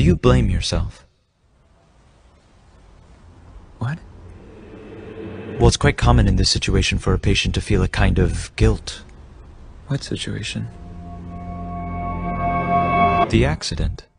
Do you blame yourself? What? Well, it's quite common in this situation for a patient to feel a kind of guilt. What situation? The accident.